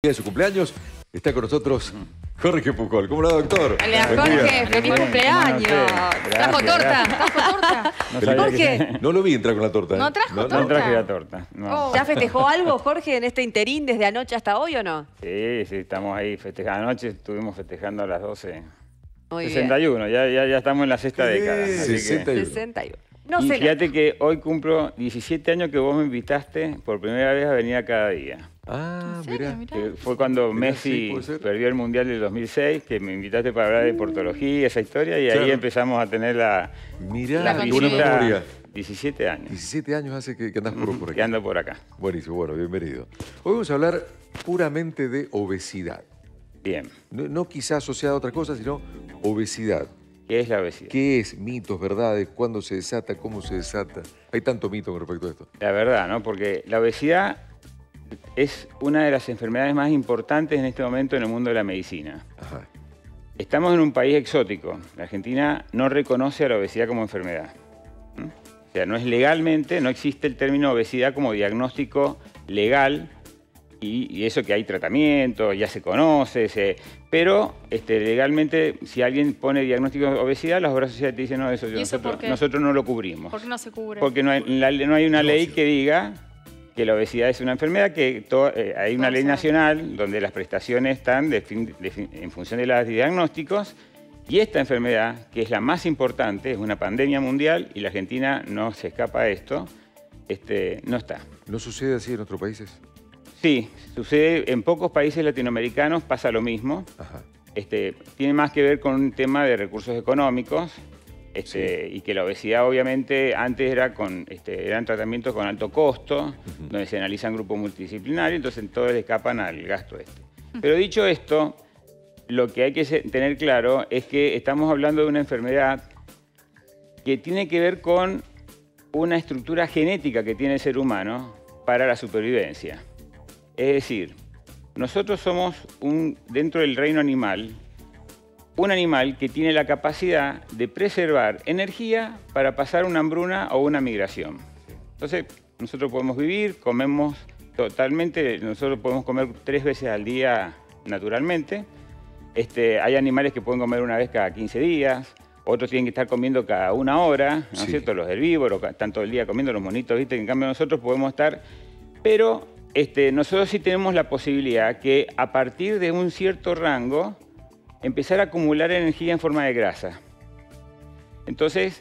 de su cumpleaños. Está con nosotros Jorge Pujol. ¿Cómo le va, doctor? Hola, Jorge, feliz cumpleaños. ¿Trajo torta? ¿Trajo torta? Jorge. No lo vi entrar con la torta. ¿No trajo torta? No traje la torta. No. ¿Ya festejó algo, Jorge, en este interín desde anoche hasta hoy o no? Sí, estamos ahí festejando. Anoche estuvimos festejando a las 12. Muy 61, ya estamos en la sexta década. Así que... 61. No y sé. fíjate que hoy cumplo 17 años que vos me invitaste por primera vez a venir a Cada Día. Ah, mira. Fue cuando Mirá, Messi sí, perdió el Mundial del 2006, que me invitaste para hablar de portología, esa historia, y Claro. ahí empezamos a tener la Mirá, qué buena visita. memoria. 17 años. 17 años hace que andás por aquí. Que ando por acá. Buenísimo, bueno, bienvenido. Hoy vamos a hablar puramente de obesidad. Bien. No quizá asociada a otra cosa, sino obesidad. ¿Qué es la obesidad? ¿Qué es? Mitos, verdades, cuándo se desata, cómo se desata. Hay tanto mito con respecto a esto. La verdad, ¿no? Porque la obesidad es una de las enfermedades más importantes en este momento en el mundo de la medicina. Ajá. Estamos en un país exótico. La Argentina no reconoce a la obesidad como enfermedad. O sea, no es legalmente, no existe el término obesidad como diagnóstico legal, y eso que hay tratamiento, ya se conoce, pero legalmente si alguien pone diagnóstico de obesidad, las obras sociales te dicen, no, eso, nosotros no lo cubrimos. ¿Por qué no se cubre? Porque no hay una ley que diga que la obesidad es una enfermedad, que hay una ley nacional donde las prestaciones están en función de los diagnósticos, y esta enfermedad, que es la más importante, es una pandemia mundial, y la Argentina no se escapa a esto, no está. ¿No sucede así en otros países? Sí, sucede en pocos países latinoamericanos, pasa lo mismo. Ajá. Tiene más que ver con un tema de recursos económicos, Sí. y que la obesidad obviamente antes era eran tratamientos con alto costo, donde se analizan grupos multidisciplinarios, entonces todos le escapan al gasto este. Pero dicho esto, lo que hay que tener claro es que estamos hablando de una enfermedad que tiene que ver con una estructura genética que tiene el ser humano para la supervivencia. Es decir, nosotros somos, dentro del reino animal, un animal que tiene la capacidad de preservar energía para pasar una hambruna o una migración. Entonces, nosotros podemos vivir, comemos totalmente, nosotros podemos comer 3 veces al día naturalmente. Hay animales que pueden comer una vez cada 15 días, otros tienen que estar comiendo cada 1 hora, ¿no es cierto? Los herbívoros están todo el día comiendo, los monitos, ¿viste? En cambio nosotros podemos estar... Pero nosotros sí tenemos la posibilidad que a partir de un cierto rango empezar a acumular energía en forma de grasa. Entonces,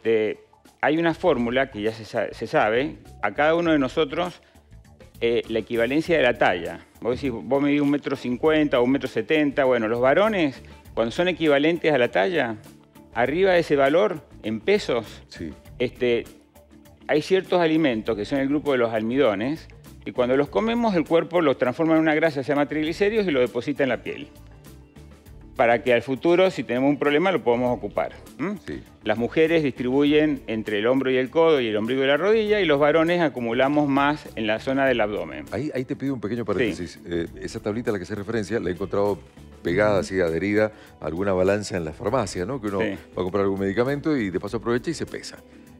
hay una fórmula que ya se sabe, a cada uno de nosotros la equivalencia de la talla. Vos decís, vos medís 1,50 m o 1,70 m, bueno, los varones, cuando son equivalentes a la talla, arriba de ese valor, en pesos, Sí. hay ciertos alimentos que son el grupo de los almidones, y cuando los comemos el cuerpo los transforma en una grasa que se llama triglicéridos y lo deposita en la piel, para que al futuro, si tenemos un problema, lo podamos ocupar. Sí. Las mujeres distribuyen entre el hombro y el codo y el ombligo y la rodilla, y los varones acumulamos más en la zona del abdomen. Ahí te pido un pequeño paréntesis. Esa tablita a la que se referencia la he encontrado pegada, así adherida a alguna balanza en la farmacia, ¿no? Que uno va a comprar algún medicamento y de paso aprovecha y se pesa.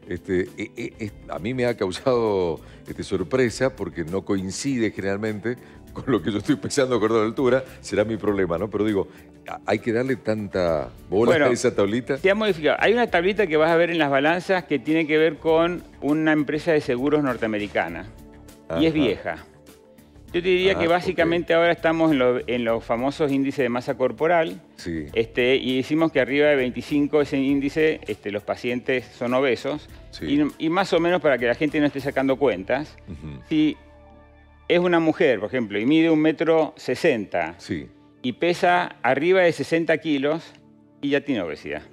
A mí me ha causado sorpresa porque no coincide generalmente con lo que yo estoy pesando acorde a la altura. Será mi problema, ¿no? Pero digo, hay que darle tanta bola a esa tablita. Se ha modificado. Hay una tablita que vas a ver en las balanzas que tiene que ver con una empresa de seguros norteamericana. Y es vieja. Yo te diría que básicamente ahora estamos en los famosos índices de masa corporal. Sí. Y decimos que arriba de 25 ese índice, los pacientes son obesos. Sí. Y más o menos para que la gente no esté sacando cuentas, si es una mujer, por ejemplo, y mide 1,60 m Sí. y pesa arriba de 60 kilos, y ya tiene obesidad.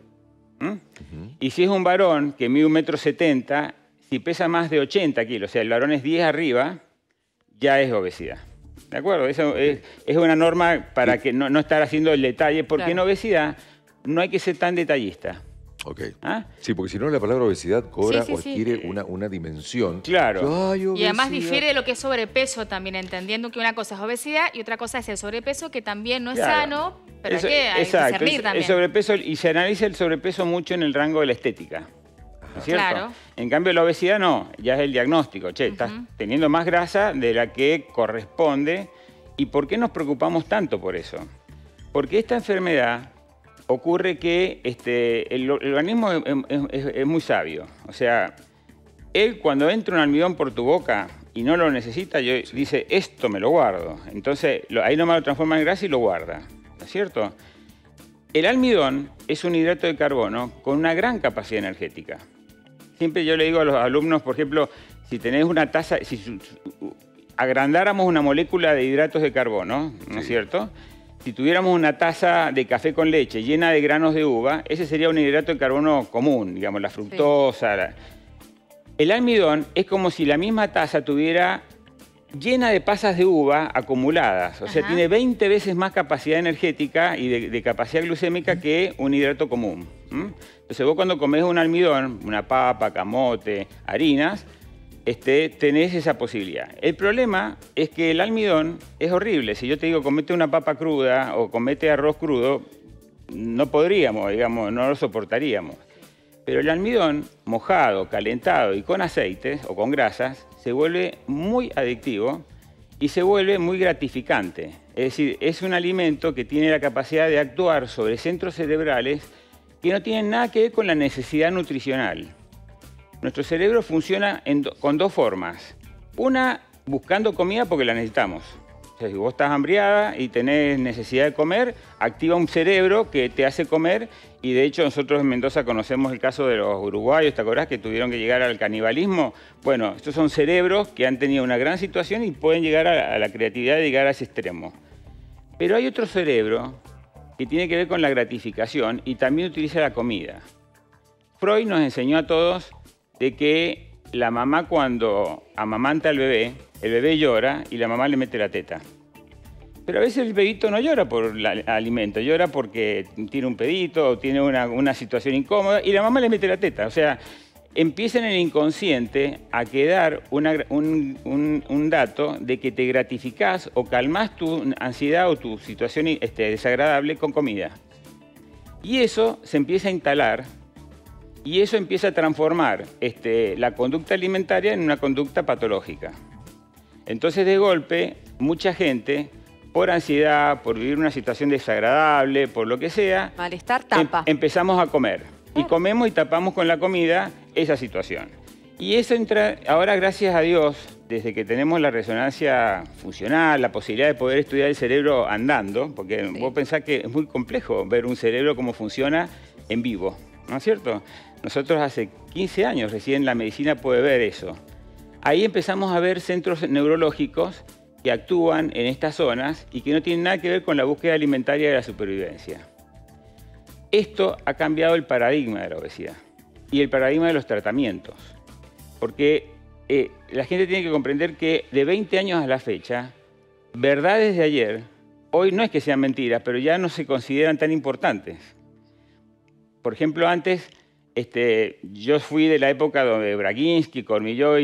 Y si es un varón que mide 1,70 m, si pesa más de 80 kilos, o sea, el varón es 10 arriba, ya es obesidad. ¿De acuerdo? Eso es una norma para que no estar haciendo el detalle, porque en obesidad no hay que ser tan detallista. Ok. Sí, porque si no la palabra obesidad cobra Sí, o adquiere una dimensión. Claro. Y además difiere de lo que es sobrepeso también, entendiendo que una cosa es obesidad y otra cosa es el sobrepeso, que también no es sano, pero hay que discernir también. El sobrepeso, y se analiza el sobrepeso mucho en el rango de la estética. ¿No es cierto? Claro. En cambio, la obesidad no, ya es el diagnóstico. Che, estás teniendo más grasa de la que corresponde, ¿Y por qué nos preocupamos tanto por eso? Porque esta enfermedad ocurre que el organismo es muy sabio. O sea, él cuando entra un almidón por tu boca y no lo necesita, dice, esto me lo guardo. Entonces, ahí nomás lo transforma en grasa y lo guarda. ¿No es cierto? El almidón es un hidrato de carbono con una gran capacidad energética. Siempre yo le digo a los alumnos, por ejemplo, si tenés una taza, si agrandáramos una molécula de hidratos de carbono, ¿no es cierto? Si tuviéramos una taza de café con leche llena de granos de uva, ese sería un hidrato de carbono común, digamos, la fructosa. El almidón es como si la misma taza tuviera llena de pasas de uva acumuladas. O sea, tiene 20 veces más capacidad energética y de capacidad glucémica que un hidrato común. Entonces vos cuando comés un almidón, una papa, camote, harinas, tenés esa posibilidad. El problema es que el almidón es horrible. Si yo te digo comete una papa cruda o comete arroz crudo, no podríamos, digamos, no lo soportaríamos. Pero el almidón mojado, calentado y con aceites o con grasas se vuelve muy adictivo y se vuelve muy gratificante. Es decir, es un alimento que tiene la capacidad de actuar sobre centros cerebrales que no tienen nada que ver con la necesidad nutricional. Nuestro cerebro funciona con dos formas. Una, buscando comida porque la necesitamos. O sea, si vos estás hambriada y tenés necesidad de comer, activa un cerebro que te hace comer. Y de hecho nosotros en Mendoza conocemos el caso de los uruguayos, ¿te acordás? Que tuvieron que llegar al canibalismo. Bueno, estos son cerebros que han tenido una gran situación y pueden llegar a la creatividad de llegar a ese extremo. Pero hay otro cerebro que tiene que ver con la gratificación y también utiliza la comida. Freud nos enseñó a todos de que la mamá cuando amamanta al bebé, el bebé llora y la mamá le mete la teta. Pero a veces el bebito no llora por el alimento, llora porque tiene un pedito o tiene una situación incómoda y la mamá le mete la teta. O sea, empieza en el inconsciente a quedar un dato de que te gratificás o calmás tu ansiedad o tu situación desagradable con comida. Y eso se empieza a instalar. Y eso empieza a transformar la conducta alimentaria en una conducta patológica. Entonces, de golpe, mucha gente, por ansiedad, por vivir una situación desagradable, por lo que sea, malestar tapa. Empezamos a comer. Y comemos y tapamos con la comida esa situación. Y eso entra, ahora gracias a Dios, desde que tenemos la resonancia funcional, la posibilidad de poder estudiar el cerebro andando, porque vos pensás que es muy complejo ver un cerebro cómo funciona en vivo, ¿no es cierto? Nosotros hace 15 años recién la medicina puede ver eso. Ahí empezamos a ver centros neurológicos que actúan en estas zonas y que no tienen nada que ver con la búsqueda alimentaria de la supervivencia. Esto ha cambiado el paradigma de la obesidad y el paradigma de los tratamientos. Porque la gente tiene que comprender que de 20 años a la fecha, verdades de ayer, hoy no es que sean mentiras, pero ya no se consideran tan importantes. Por ejemplo, antes yo fui de la época donde Braginsky, Cormillot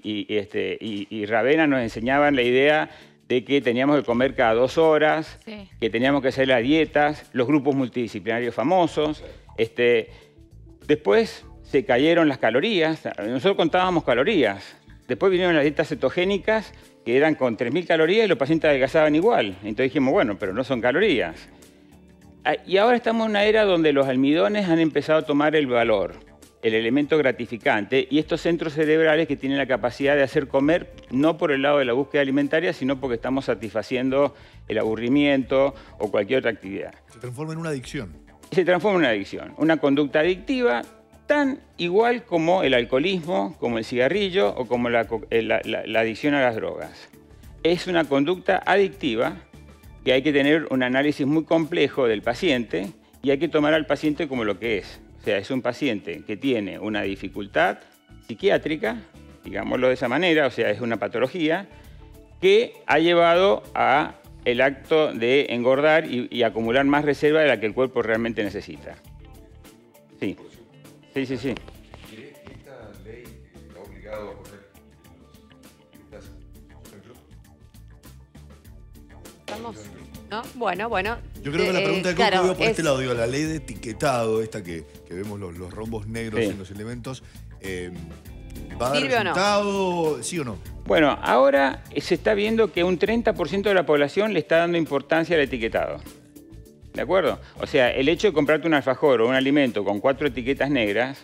y Ravenna nos enseñaban la idea de que teníamos que comer cada 2 horas, que teníamos que hacer las dietas, los grupos multidisciplinarios famosos. Después se cayeron las calorías, nosotros contábamos calorías. Después vinieron las dietas cetogénicas, que eran con 3.000 calorías y los pacientes adelgazaban igual. Entonces dijimos, bueno, pero no son calorías. Y ahora estamos en una era donde los almidones han empezado a tomar el valor, el elemento gratificante, y estos centros cerebrales que tienen la capacidad de hacer comer, no por el lado de la búsqueda alimentaria, sino porque estamos satisfaciendo el aburrimiento o cualquier otra actividad. Se transforma en una adicción. Se transforma en una adicción, una conducta adictiva tan igual como el alcoholismo, como el cigarrillo o como la adicción a las drogas. Es una conducta adictiva que hay que tener un análisis muy complejo del paciente y hay que tomar al paciente como lo que es. O sea, es un paciente que tiene una dificultad psiquiátrica, digámoslo de esa manera, o sea, es una patología que ha llevado a el acto de engordar y acumular más reserva de la que el cuerpo realmente necesita. Sí. Sí. ¿Esta ley ha obligado a poner los ¿No? Bueno. Yo creo que la pregunta de Coco iba por este lado, digo, la ley de etiquetado, esta que vemos los rombos negros en los elementos, ¿va a dar resultado, sí o no? Bueno, ahora se está viendo que un 30% de la población le está dando importancia al etiquetado. ¿De acuerdo? O sea, el hecho de comprarte un alfajor o un alimento con 4 etiquetas negras,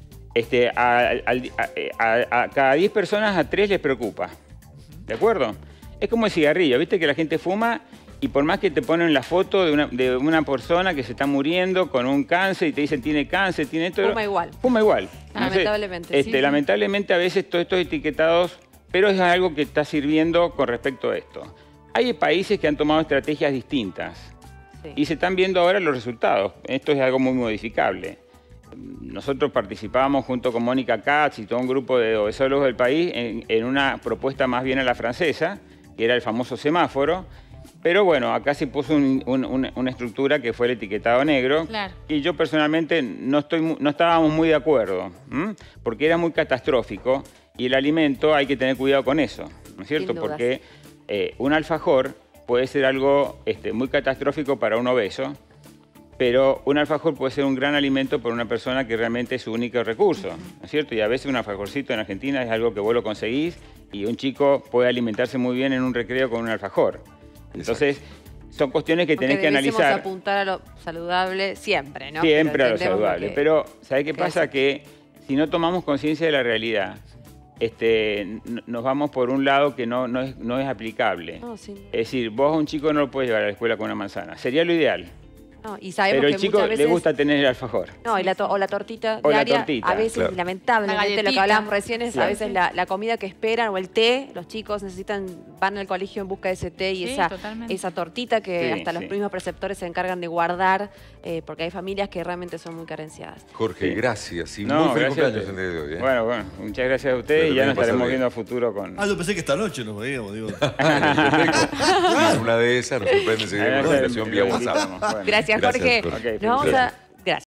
a cada 10 personas, a 3 les preocupa. ¿De acuerdo? Es como el cigarrillo, ¿viste? Que la gente fuma y por más que te ponen la foto de una persona que se está muriendo con un cáncer y te dicen tiene cáncer, tiene esto... Fuma igual. Fuma igual. Lamentablemente. Sí. Lamentablemente a veces todos estos etiquetados, pero es algo que está sirviendo con respecto a esto. Hay países que han tomado estrategias distintas y se están viendo ahora los resultados. Esto es algo muy modificable. Nosotros participábamos junto con Mónica Katz y todo un grupo de obesólogos del país en una propuesta más bien a la francesa, que era el famoso semáforo. Pero bueno, acá se puso una estructura que fue el etiquetado negro. Claro. Y yo personalmente no estábamos muy de acuerdo, porque era muy catastrófico y el alimento hay que tener cuidado con eso, ¿no es cierto? Porque un alfajor puede ser algo muy catastrófico para un obeso, pero un alfajor puede ser un gran alimento para una persona que realmente es su único recurso, ¿no es cierto? Y a veces un alfajorcito en Argentina es algo que vos lo conseguís y un chico puede alimentarse muy bien en un recreo con un alfajor. Entonces, son cuestiones que tenés que analizar. Apuntar a lo saludable siempre, ¿no? Siempre a lo saludable. Pero, ¿sabés qué pasa? Que si no tomamos conciencia de la realidad, nos vamos por un lado que no es aplicable. No, sí. Es decir, vos a un chico no lo puedes llevar a la escuela con una manzana. Sería lo ideal. No, y sabemos pero el chico veces... le gusta tener el alfajor. No, o la tortita diaria, a veces, lamentablemente, lo que hablábamos recién es a veces la comida que esperan o el té, los chicos van al colegio en busca de ese té y esa tortita que hasta los mismos preceptores se encargan de guardar, porque hay familias que realmente son muy carenciadas. Jorge, gracias y muy feliz cumpleaños en el día de hoy. Bueno, muchas gracias a ustedes y ya nos estaremos viendo a futuro con... yo pensé que esta noche nos veíamos, digo. Una de esas nos sorprende seguir con la comunicación vía WhatsApp. Gracias, Jorge. Okay, nos vamos a...